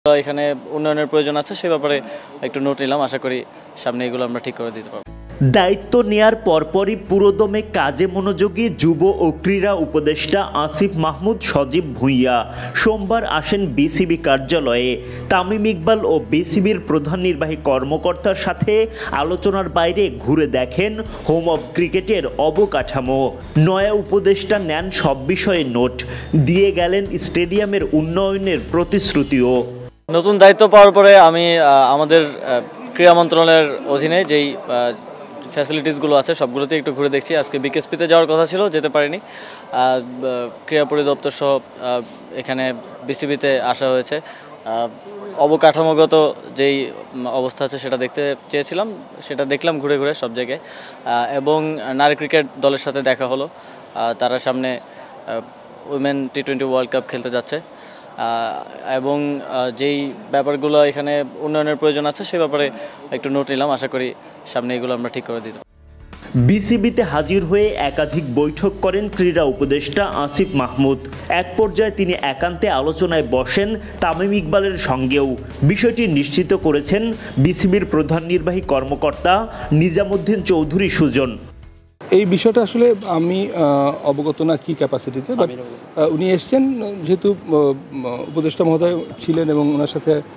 এখানে উন্নয়নের প্রয়োজন আছে সে ব্যাপারে একটু নোট নিলাম, আশা করি সামনে এগুলো আমরা ঠিক করে দিতে পারবো। দায়িত্ব নেয়ার পরপরই পুরোদমে কাজে মনোযোগী যুব ও ক্রীড়া উপদেষ্টা আসিফ মাহমুদ সজীব ভুঁইয়া সোমবার আসেন বিসিবি কার্যালয়ে। তামিম ইকবাল ও বিসিবির প্রধান নির্বাহী কর্মকর্তার সাথে আলোচনার বাইরে ঘুরে দেখেন হোম অব ক্রিকেটের অবকাঠামো। নয়া উপদেষ্টা নেন সব বিষয়ে নোট, দিয়ে গেলেন স্টেডিয়ামের উন্নয়নের প্রতিশ্রুতিও। নতুন দায়িত্ব পাওয়ার পরে আমি আমাদের ক্রীড়া মন্ত্রণালয়ের অধীনে যেই ফ্যাসিলিটিসগুলো আছে সবগুলোতে একটু ঘুরে দেখছি। আজকে বিকেএসপিতে যাওয়ার কথা ছিল, যেতে পারিনি। ক্রীড়া পরিদপ্তর সহ এখানে বিসিবিতে আসা হয়েছে। অবকাঠামোগত যেই অবস্থা আছে সেটা দেখতে চেয়েছিলাম, সেটা দেখলাম ঘুরে ঘুরে সব জায়গায়। এবং নারী ক্রিকেট দলের সাথে দেখা হলো, তারা সামনে উইমেন টি20 ওয়ার্ল্ড কাপ খেলতে যাচ্ছে এবং যেই ব্যাপারগুলো এখানে উন্নয়নের প্রয়োজন আছে সে ব্যাপারে একটু নোট নিলাম, আশা করি সামনে এগুলো আমরা ঠিক করে দিতে পারবো। বিসিবিতে হাজির হয়ে একাধিক বৈঠক করেন ক্রীড়া উপদেষ্টা আসিফ মাহমুদ। এক পর্যায়ে তিনি একান্তে আলোচনায় বসেন তামিম ইকবালের সঙ্গেও। বিষয়টি নিশ্চিত করেছেন বিসিবির প্রধান নির্বাহী কর্মকর্তা নিজামুদ্দিন চৌধুরী সুজন। এই বিষয়টা আসলে আমি অবগত না কি ক্যাপাসিটিতে, বাট উনি এসছেন যেহেতু উপদেষ্টা মহোদয় ছিলেন এবং ওনার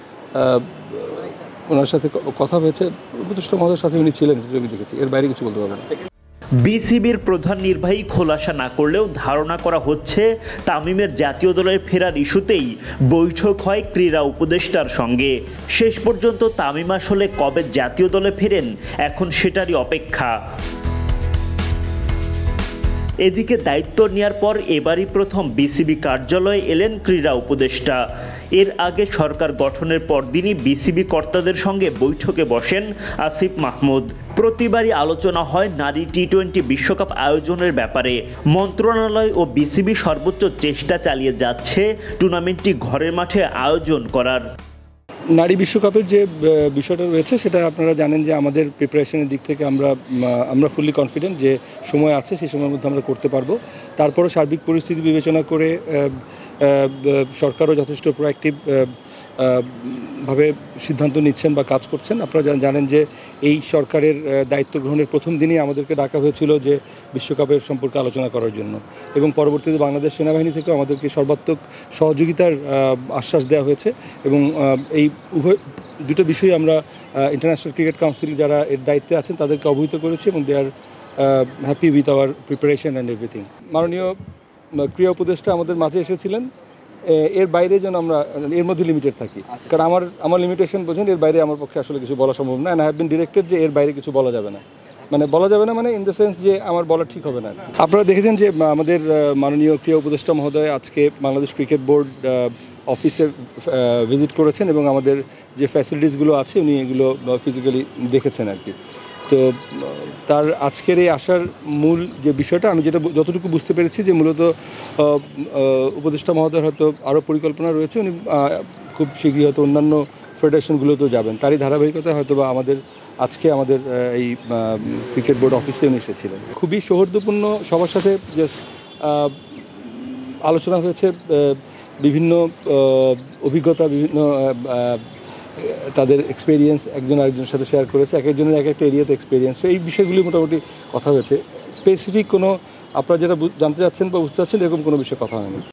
সাথে কথা হয়েছে। উপদেষ্টা মহোদয়ের সাথে উনি ছিলেন, আমি দেখেছি, এর বাইরে কিছু বলতে পারবেন না। বিসিবির প্রধান নির্বাহী খোলাসা না করলেও ধারণা করা হচ্ছে তামিমের জাতীয় দলের ফেরার ইস্যুতেই বৈঠক হয় ক্রীড়া উপদেষ্টার সঙ্গে। শেষ পর্যন্ত তামিম আসলে কবে জাতীয় দলে ফেরেন এখন সেটারই অপেক্ষা। এদিকে দায়িত্ব নেওয়ার পর এবারই প্রথম বিসিবি কার্যালয়ে এলেন ক্রীড়া উপদেষ্টা। এর আগে সরকার গঠনের পরদিনই বিসিবি কর্তাদের সঙ্গে বৈঠকে বসেন আসিফ মাহমুদ। প্রতিবারই আলোচনা হয় নারী টি20 বিশ্বকাপ আয়োজনের ব্যাপারে। মন্ত্রণালয় ও বিসিবি সর্বোচ্চ চেষ্টা চালিয়ে যাচ্ছে টুর্নামেন্টটি ঘরের মাঠে আয়োজন করার। নারী বিশ্বকাপের যে বিষয়টা রয়েছে সেটা আপনারা জানেন যে আমাদের প্রিপারেশনের দিক থেকে আমরা ফুললি কনফিডেন্ট যে সময় আছে, সেই সময়ের মধ্যে আমরা করতে পারবো। তারপরও সার্বিক পরিস্থিতি বিবেচনা করে সরকারও যথেষ্ট প্রোঅ্যাক্টিভ ভাবে সিদ্ধান্ত নিচ্ছেন বা কাজ করছেন। আপনারা জানেন যে এই সরকারের দায়িত্ব গ্রহণের প্রথম দিনই আমাদেরকে ডাকা হয়েছিল যে বিশ্বকাপের সম্পর্কে আলোচনা করার জন্য, এবং পরবর্তীতে বাংলাদেশ সেনাবাহিনী থেকেও আমাদেরকে সর্বাত্মক সহযোগিতার আশ্বাস দেওয়া হয়েছে। এবং এই দুটো বিষয় আমরা ইন্টারন্যাশনাল ক্রিকেট কাউন্সিল যারা এর দায়িত্বে আছেন তাদেরকে অবহিত করেছি, এবং they are happy with our preparation and everything. মাননীয় ক্রীড়া উপদেষ্টা আমাদের মাঝে এসেছিলেন। এর বাইরে যেন আমরা এর মধ্যে লিমিটেড থাকি, কারণ আমার লিমিটেশন বোঝেন, এর বাইরে আমার পক্ষে আসলে কিছু বলা সম্ভব না। And I have been directed যে এর বাইরে কিছু বলা যাবে না, মানে ইন দ্য সেন্স যে আমার বলা ঠিক হবে না। আপনারা দেখেছেন যে আমাদের মাননীয় ক্রীড়া উপদেষ্টা মহোদয় আজকে বাংলাদেশ ক্রিকেট বোর্ড অফিসে ভিজিট করেছেন, এবং আমাদের যে ফ্যাসিলিটিসগুলো আছে উনি এগুলো ফিজিক্যালি দেখেছেন আর কি। তো তার আজকের এই আসার মূল যে বিষয়টা, আমি যতটুকু বুঝতে পেরেছি যে মূলত উপদেষ্টা মহোদয়ের হয়তো আরও পরিকল্পনা রয়েছে। উনি খুব শীঘ্রই হয়তো অন্যান্য ফেডারেশনগুলোতেও যাবেন, তারই ধারাবাহিকতায় হয়তো বা আজকে আমাদের এই ক্রিকেট বোর্ড অফিসে উনি এসেছিলেন। খুবই সৌহার্দ্যপূর্ণ সবার সাথে জাস্ট আলোচনা হয়েছে, বিভিন্ন অভিজ্ঞতা, বিভিন্ন তাদের এক্সপিরিয়েন্স একজন আরেকজনের সাথে শেয়ার করেছে, এক একজনের এক একটা এরিয়াতে এক্সপিরিয়েন্স। এই বিষয়গুলি মোটামুটি কথা হয়েছে। স্পেসিফিক কোনো আপনারা যেটা জানতে চাচ্ছেন বা বুঝতে চাচ্ছেন এরকম কোনো বিষয়ে কথা হয়নি।